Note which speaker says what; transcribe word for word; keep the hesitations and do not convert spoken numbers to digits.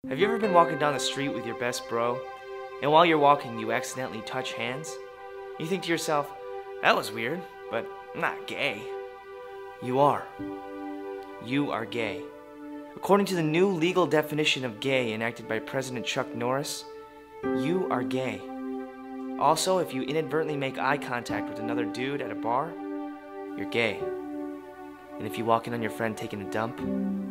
Speaker 1: Have you ever been walking down the street with your best bro, and while you're walking you accidentally touch hands? You think to yourself, that was weird, but I'm not gay. You are. You are gay. According to the new legal definition of gay enacted by President Chuck Norris, you are gay. Also, if you inadvertently make eye contact with another dude at a bar, you're gay. And if you walk in on your friend taking a dump,